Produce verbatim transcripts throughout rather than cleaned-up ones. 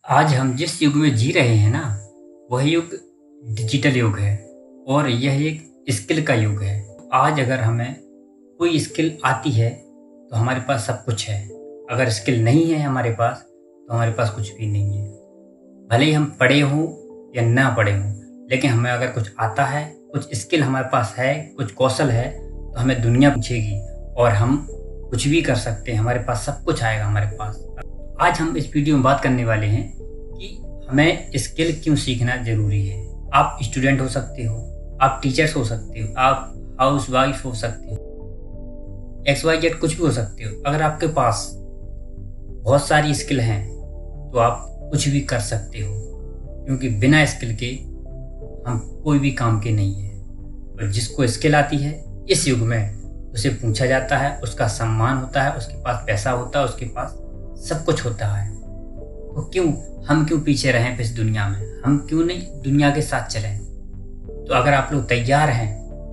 आज हम जिस युग में जी रहे हैं ना, वह युग डिजिटल युग है और यह एक स्किल का युग है। आज अगर हमें कोई स्किल आती है तो हमारे पास सब कुछ है। अगर स्किल नहीं है हमारे पास तो हमारे पास कुछ भी नहीं है। भले ही हम पढ़े हों या ना पढ़े हों, लेकिन हमें अगर कुछ आता है, कुछ स्किल हमारे पास है, कुछ कौशल है, तो हमें दुनिया पूछेगी और हम कुछ भी कर सकते हैं। हमारे पास सब कुछ आएगा हमारे पास। आज हम इस वीडियो में बात करने वाले हैं कि हमें स्किल क्यों सीखना ज़रूरी है। आप स्टूडेंट हो सकते हो, आप टीचर्स हो सकते हो, आप हाउस वाइफ हो सकते हो, एक्स वाई जेड कुछ भी हो सकते हो। अगर आपके पास बहुत सारी स्किल हैं तो आप कुछ भी कर सकते हो, क्योंकि बिना स्किल के हम कोई भी काम के नहीं हैं। और जिसको स्किल आती है इस युग में उसे पूछा जाता है, उसका सम्मान होता है, उसके पास पैसा होता है, उसके पास सब कुछ होता है। तो क्यों हम क्यों पीछे रहें इस दुनिया में? हम क्यों नहीं दुनिया के साथ चलें? तो अगर आप लोग तैयार हैं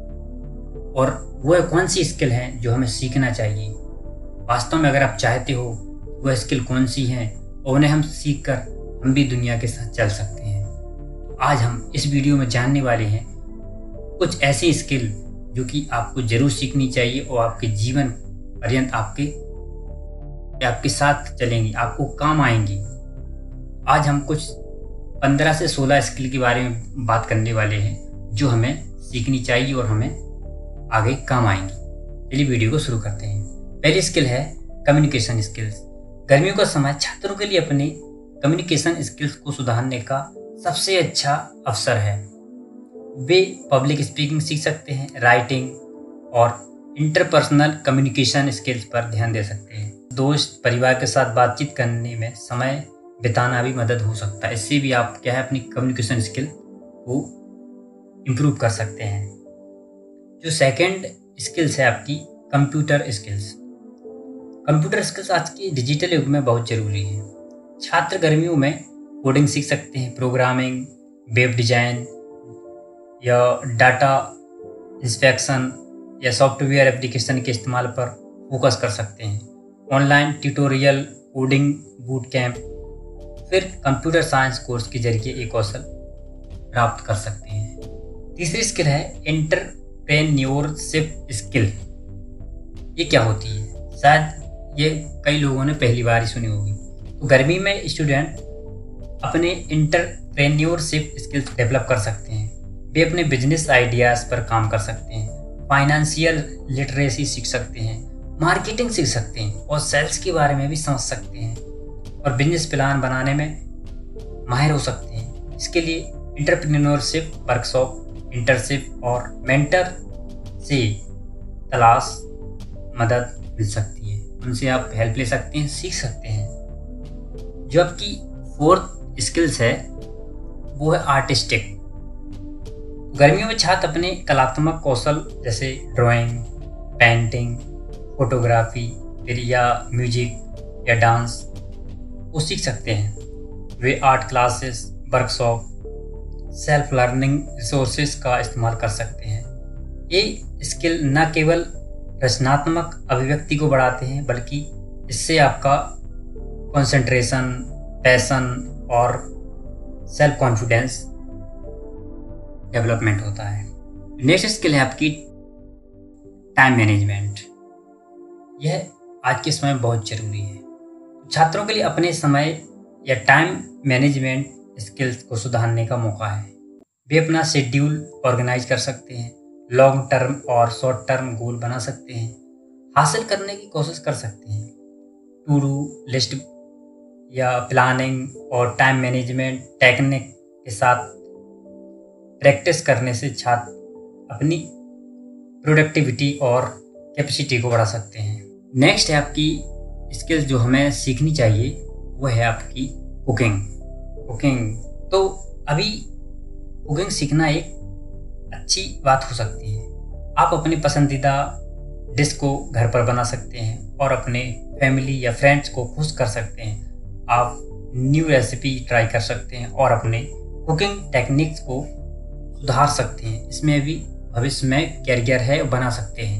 और वह कौन सी स्किल है जो हमें सीखना चाहिए, वास्तव में अगर आप चाहते हो वह स्किल कौन सी हैं और उन्हें हम सीख कर हम भी दुनिया के साथ चल सकते हैं। तो आज हम इस वीडियो में जानने वाले हैं कुछ ऐसी स्किल जो कि आपको जरूर सीखनी चाहिए और आपके जीवन पर्यंत आपके आपके साथ चलेंगी, आपको काम आएंगी। आज हम कुछ पंद्रह से सोलह स्किल के बारे में बात करने वाले हैं जो हमें सीखनी चाहिए और हमें आगे काम आएंगी। चलिए वीडियो को शुरू करते हैं। पहली स्किल है कम्युनिकेशन स्किल्स। गर्मियों का समय छात्रों के लिए अपने कम्युनिकेशन स्किल्स को सुधारने का सबसे अच्छा अवसर है। वे पब्लिक स्पीकिंग सीख सकते हैं, राइटिंग और इंटरपर्सनल कम्युनिकेशन स्किल्स पर ध्यान दे सकते हैं। दोस्त परिवार के साथ बातचीत करने में समय बिताना भी मदद हो सकता है। इससे भी आप क्या है अपनी कम्युनिकेशन स्किल को इम्प्रूव कर सकते हैं। जो सेकंड स्किल्स है आपकी कंप्यूटर स्किल्स। कंप्यूटर स्किल्स आज के डिजिटल युग में बहुत ज़रूरी है। छात्र गर्मियों में कोडिंग सीख सकते हैं, प्रोग्रामिंग, वेब डिज़ाइन या डाटा इंस्पेक्शन या सॉफ्टवेयर एप्लीकेशन के इस्तेमाल पर फोकस कर सकते हैं। Online tutorial, coding boot camp, फिर कंप्यूटर साइंस कोर्स के जरिए एक कौशल प्राप्त कर सकते हैं। तीसरी स्किल है एंटरप्रेन्योरशिप स्किल। ये क्या होती है? शायद ये कई लोगों ने पहली बार ही सुनी होगी। तो गर्मी में स्टूडेंट अपने एंटरप्रेन्योरशिप स्किल्स डेवलप कर सकते हैं। वे अपने बिजनेस आइडियाज़ पर काम कर सकते हैं, फाइनेंशियल लिटरेसी सीख सकते हैं, मार्केटिंग सीख सकते हैं और सेल्स के बारे में भी समझ सकते हैं और बिजनेस प्लान बनाने में माहिर हो सकते हैं। इसके लिए एंटरप्रेन्योरशिप वर्कशॉप, इंटर्नशिप और मेंटर से तलाश मदद मिल सकती है। उनसे आप हेल्प ले सकते हैं, सीख सकते हैं। जो आपकी फोर्थ स्किल्स है वो है आर्टिस्टिक। गर्मियों में छात्र अपने कलात्मक कौशल जैसे ड्राइंग, पेंटिंग, फोटोग्राफी फिर या म्यूजिक या डांस वो सीख सकते हैं। वे art classes, workshop, self learning resources का इस्तेमाल कर सकते हैं। ये स्किल न केवल रचनात्मक अभिव्यक्ति को बढ़ाते हैं बल्कि इससे आपका कंसंट्रेशन, पैशन और सेल्फ कॉन्फिडेंस डेवलपमेंट होता है। नेक्स्ट स्किल है आपकी टाइम मैनेजमेंट। यह आज के समय में बहुत ज़रूरी है। छात्रों के लिए अपने समय या टाइम मैनेजमेंट स्किल्स को सुधारने का मौका है। वे अपना शेड्यूल ऑर्गेनाइज कर सकते हैं, लॉन्ग टर्म और शॉर्ट टर्म गोल बना सकते हैं, हासिल करने की कोशिश कर सकते हैं। टू डू लिस्ट या प्लानिंग और टाइम मैनेजमेंट टेक्निक के साथ प्रैक्टिस करने से छात्र अपनी प्रोडक्टिविटी और कैपेसिटी को बढ़ा सकते हैं। नेक्स्ट है आपकी स्किल्स जो हमें सीखनी चाहिए वो है आपकी कुकिंग। कुकिंग तो अभी कुकिंग सीखना एक अच्छी बात हो सकती है। आप अपनी पसंदीदा डिश को घर पर बना सकते हैं और अपने फैमिली या फ्रेंड्स को खुश कर सकते हैं। आप न्यू रेसिपी ट्राई कर सकते हैं और अपने कुकिंग टेक्निक्स को सुधार सकते हैं। इसमें भी भविष्य में कैरियर है बना सकते हैं।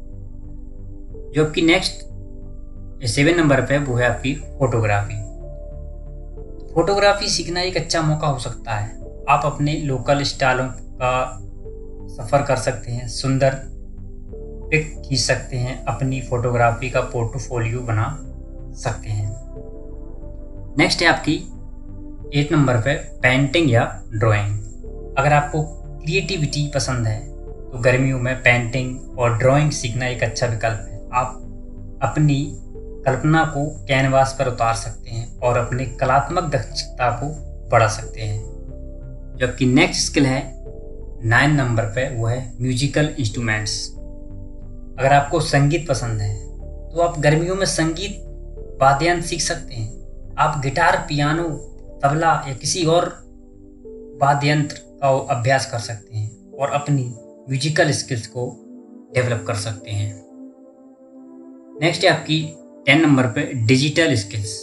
जो आपकी नेक्स्ट सेवन नंबर पे वो है आपकी फोटोग्राफी। फोटोग्राफी सीखना एक अच्छा मौका हो सकता है। आप अपने लोकल स्टाइलों का सफ़र कर सकते हैं, सुंदर पिक खींच सकते हैं, अपनी फोटोग्राफी का पोर्टफोलियो बना सकते हैं। नेक्स्ट है आपकी एट नंबर पे पेंटिंग या ड्राइंग। अगर आपको क्रिएटिविटी पसंद है तो गर्मियों में पेंटिंग और ड्राइंग सीखना एक अच्छा विकल्प है। आप अपनी कल्पना को कैनवास पर उतार सकते हैं और अपनी कलात्मक दक्षता को बढ़ा सकते हैं। जबकि नेक्स्ट स्किल है नाइन नंबर पे, वो है म्यूजिकल इंस्ट्रूमेंट्स। अगर आपको संगीत पसंद है तो आप गर्मियों में संगीत वाद्ययंत्र सीख सकते हैं। आप गिटार, पियानो, तबला या किसी और वाद्ययंत्र का अभ्यास कर सकते हैं और अपनी म्यूजिकल स्किल्स को डेवलप कर सकते हैं। नेक्स्ट है आपकी टेन नंबर पे डिजिटल स्किल्स।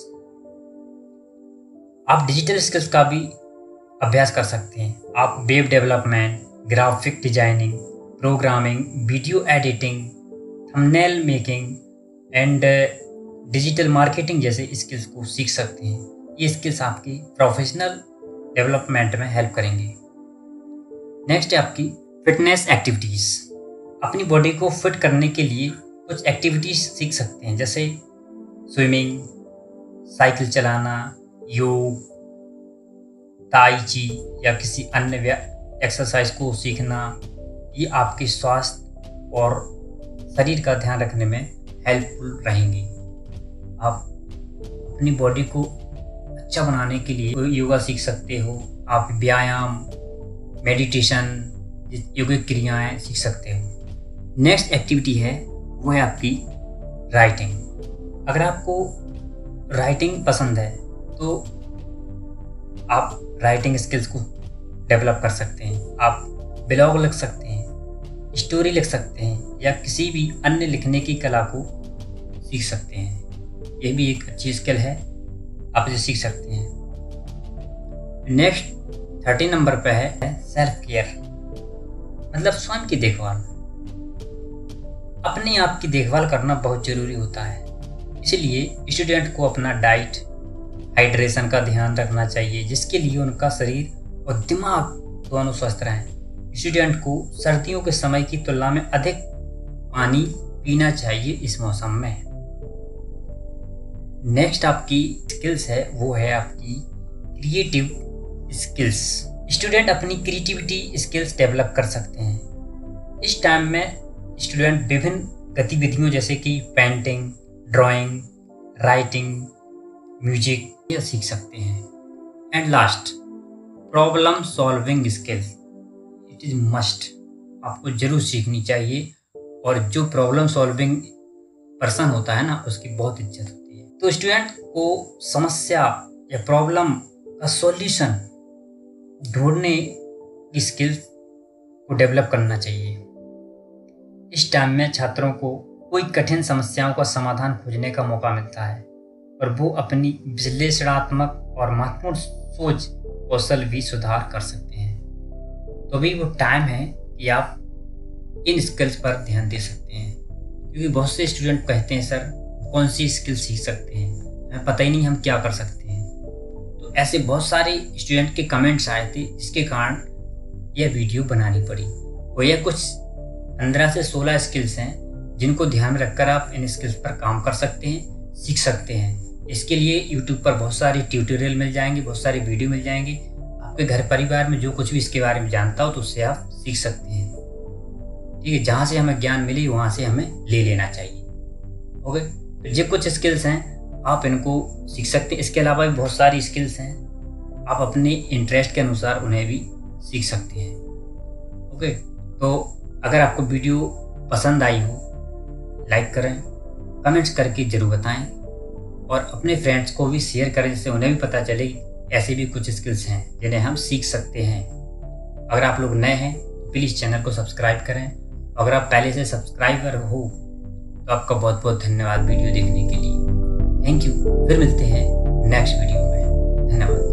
आप डिजिटल स्किल्स का भी अभ्यास कर सकते हैं। आप web development, graphic designing, programming, video editing, thumbnail making and digital marketing जैसे स्किल्स को सीख सकते हैं। ये स्किल्स आपकी प्रोफेशनल डेवलपमेंट में हेल्प करेंगे। नेक्स्ट है आपकी फिटनेस एक्टिविटीज़। अपनी बॉडी को फिट करने के लिए कुछ एक्टिविटीज़ सीख सकते हैं, जैसे स्विमिंग, साइकिल चलाना, योग, ताई ची या किसी अन्य एक्सरसाइज को सीखना। ये आपके स्वास्थ्य और शरीर का ध्यान रखने में हेल्पफुल रहेंगी। आप अपनी बॉडी को अच्छा बनाने के लिए योगा सीख सकते हो। आप व्यायाम, मेडिटेशन, योगिक क्रियाएं सीख सकते हो। नेक्स्ट एक्टिविटी है वो है आपकी राइटिंग। अगर आपको राइटिंग पसंद है तो आप राइटिंग स्किल्स को डेवलप कर सकते हैं। आप ब्लॉग लिख सकते हैं, स्टोरी लिख सकते हैं या किसी भी अन्य लिखने की कला को सीख सकते हैं। ये भी एक अच्छी स्किल है, आप इसे सीख सकते हैं। नेक्स्ट थर्टीन नंबर पे है सेल्फ केयर, मतलब स्वयं की देखभाल। अपने आप की देखभाल करना बहुत जरूरी होता है, इसलिए स्टूडेंट को अपना डाइट, हाइड्रेशन का ध्यान रखना चाहिए, जिसके लिए उनका शरीर और दिमाग दोनों स्वस्थ रहें। स्टूडेंट को सर्दियों के समय की तुलना में अधिक पानी पीना चाहिए इस मौसम में। नेक्स्ट आपकी स्किल्स है वो है आपकी क्रिएटिव स्किल्स। स्टूडेंट अपनी क्रिएटिविटी स्किल्स डेवलप कर सकते हैं। इस टाइम में स्टूडेंट विभिन्न गतिविधियों जैसे कि पेंटिंग, ड्राइंग, राइटिंग, म्यूजिक ये सीख सकते हैं। And last, problem solving skills. It is must, आपको जरूर सीखनी चाहिए। और जो प्रॉब्लम सॉल्विंग पर्सन होता है ना, उसकी बहुत इज्जत होती है। तो स्टूडेंट को समस्या या प्रॉब्लम का सॉल्यूशन ढूंढने की स्किल्स को डेवलप करना चाहिए। इस टाइम में छात्रों को कोई कठिन समस्याओं का समाधान खोजने का मौका मिलता है और वो अपनी विश्लेषणात्मक और महत्वपूर्ण सोच कौशल भी सुधार कर सकते हैं। तो अभी वो टाइम है कि आप इन स्किल्स पर ध्यान दे सकते हैं, क्योंकि बहुत से स्टूडेंट कहते हैं सर कौन सी स्किल सीख सकते हैं, हमें पता ही नहीं हम क्या कर सकते हैं। तो ऐसे बहुत सारे स्टूडेंट के कमेंट्स आए थे, जिसके कारण यह वीडियो बनानी पड़ी। और यह कुछ पंद्रह से सोलह स्किल्स हैं जिनको ध्यान में रखकर आप इन स्किल्स पर काम कर सकते हैं, सीख सकते हैं। इसके लिए यूट्यूब पर बहुत सारे ट्यूटोरियल मिल जाएंगे, बहुत सारे वीडियो मिल जाएंगे। आपके घर परिवार में जो कुछ भी इसके बारे में जानता हो तो उससे आप सीख सकते हैं। ठीक है, जहाँ से हमें ज्ञान मिले वहाँ से हमें ले लेना चाहिए। ओके, तो ये कुछ स्किल्स हैं, आप इनको सीख सकते हैं। इसके अलावा भी बहुत सारी स्किल्स हैं, आप अपने इंटरेस्ट के अनुसार उन्हें भी सीख सकते हैं। ओके, तो अगर आपको वीडियो पसंद आई हो, लाइक करें, कमेंट्स करके ज़रूर बताएं और अपने फ्रेंड्स को भी शेयर करें, जिससे उन्हें भी पता चले ऐसे भी कुछ स्किल्स हैं जिन्हें हम सीख सकते हैं। अगर आप लोग नए हैं तो प्लीज़ चैनल को सब्सक्राइब करें। अगर आप पहले से सब्सक्राइबर हो तो आपका बहुत बहुत धन्यवाद वीडियो देखने के लिए। Thank you. फिर मिलते हैं नेक्स्ट वीडियो में। धन्यवाद।